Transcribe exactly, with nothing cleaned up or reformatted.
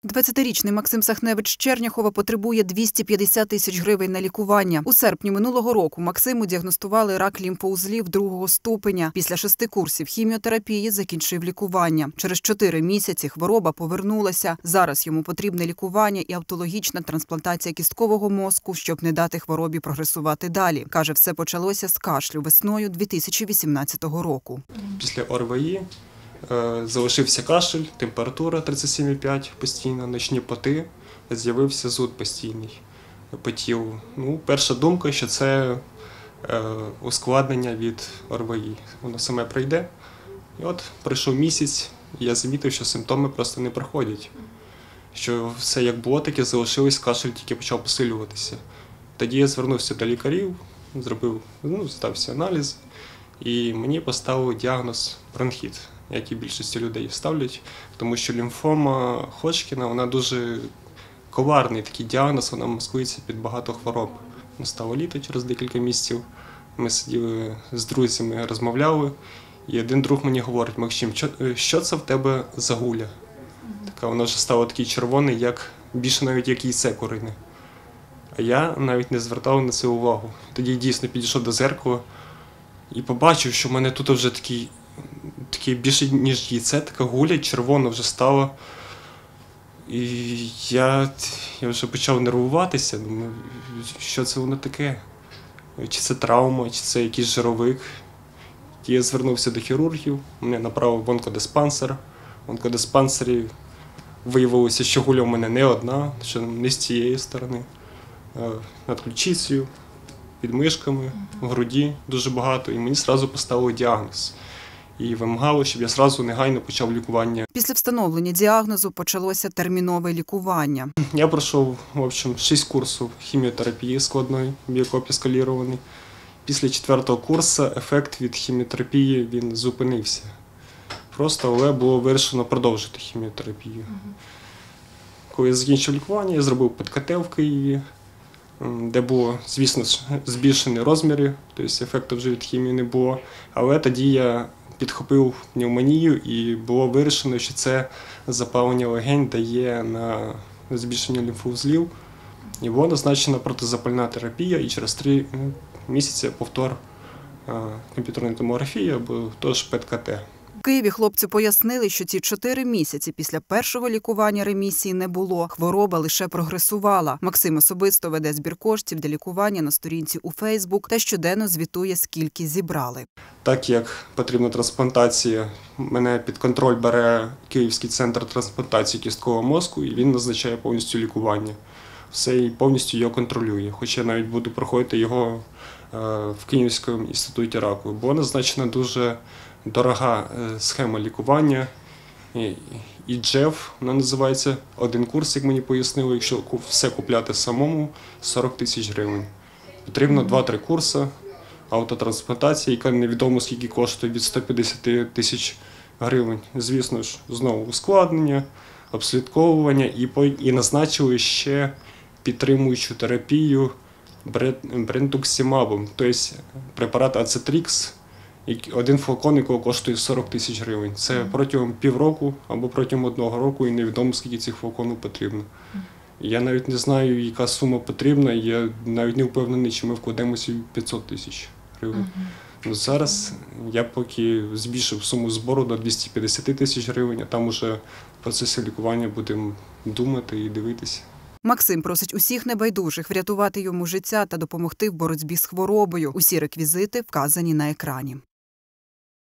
двадцятирічний Максим Сахневич з Черняхова потребує двісті п'ятдесят тисяч гривень на лікування. У серпні минулого року Максиму діагностували рак лімфоузлів другого ступеня. Після шести курсів хіміотерапії закінчив лікування. Через чотири місяці хвороба повернулася. Зараз йому потрібне лікування і автологічна трансплантація кісткового мозку, щоб не дати хворобі прогресувати далі. Каже, все почалося з кашлю весною дві тисячі вісімнадцятого року. Після О Р В І залишився кашель, температура тридцять сім і п'ять постійно, ночні поти, з'явився зуд постійний, потів. Ну, перша думка, що це е, ускладнення від О Р В І. Воно саме пройде. І от пройшов місяць, і я замітив, що симптоми просто не проходять. Що все як було, так і залишилось, кашель тільки почав посилюватися. Тоді я звернувся до лікарів, зробив, ну, стався аналіз, і мені поставили діагноз бронхіт, як і більшості людей ставлять, тому що лімфома Ходжкіна, вона дуже коварний такий діагноз, вона маскується під багато хвороб. Настало літо через декілька місяців, ми сиділи з друзями, розмовляли, і один друг мені говорить: Максим, що це в тебе за гуля? Така, вона вже стала такий червоний, як, більше навіть як яйце курине. А я навіть не звертав на це увагу. Тоді дійсно підійшов до зеркала і побачив, що в мене тут вже такий Таке більше, ніж яйце, така гуля, червона вже стала. І я, я вже почав нервуватися, думаю, що це воно таке? Чи це травма, чи це якийсь жировик. І я звернувся до хірургів, мене направив в онкодиспансер. В онкодиспансері виявилося, що гуля в мене не одна, що не з цієї сторони. Над ключицею, під мишками, в груді дуже багато. І мені одразу поставили діагноз. І вимагало, щоб я одразу негайно почав лікування. Після встановлення діагнозу почалося термінове лікування. Я пройшов, в общем, шість курсів хіміотерапії складної, біокопіскалірований. Після четвертого курсу ефект від хіміотерапії він зупинився. Просто, але було вирішено продовжити хіміотерапію. Коли я закінчив лікування, я зробив Пе Ет Ка Те в Києві, де було, звісно, збільшені розміри, тобто ефекту вже від хімії не було. Але тоді я підхопив пневмонію і було вирішено, що це запалення легень дає на збільшення лімфоузлів. І була назначена протизапальна терапія, і через три місяці повтор комп'ютерної томографії або теж Пе Ет Ка Те. В Києві хлопцю пояснили, що ці чотири місяці після першого лікування ремісії не було. Хвороба лише прогресувала. Максим особисто веде збір коштів для лікування на сторінці у Фейсбук та щоденно звітує, скільки зібрали. Так як потрібна трансплантація, мене під контроль бере Київський центр трансплантації кісткового мозку, і він назначає повністю лікування. Все і повністю його контролює. Хоча я навіть буду проходити його в Київському інституті раку. Бо назначена дуже дорога схема лікування, і Джеф, вона називається, один курс, як мені пояснили, якщо все купляти самому, сорок тисяч гривень. Потрібно два-три курси автотрансплантації, яка невідомо скільки коштує, від ста п'ятдесят тисяч гривень. Звісно ж, знову ускладнення, обслідковування, і, і назначили ще підтримуючу терапію брентуксимабом, тобто препарат Ацетрікс, один флакон, якого коштує сорок тисяч гривень. Це протягом півроку або протягом одного року, і невідомо, скільки цих флаконів потрібно. Я навіть не знаю, яка сума потрібна, і я навіть не впевнений, чи ми вкладемося в п'ятсот тисяч гривень. Ну, зараз я поки збільшив суму збору до двохсот п'ятдесят тисяч гривень, а там уже в процесі лікування будемо думати і дивитися. Максим просить усіх небайдужих врятувати йому життя та допомогти в боротьбі з хворобою. Усі реквізити вказані на екрані.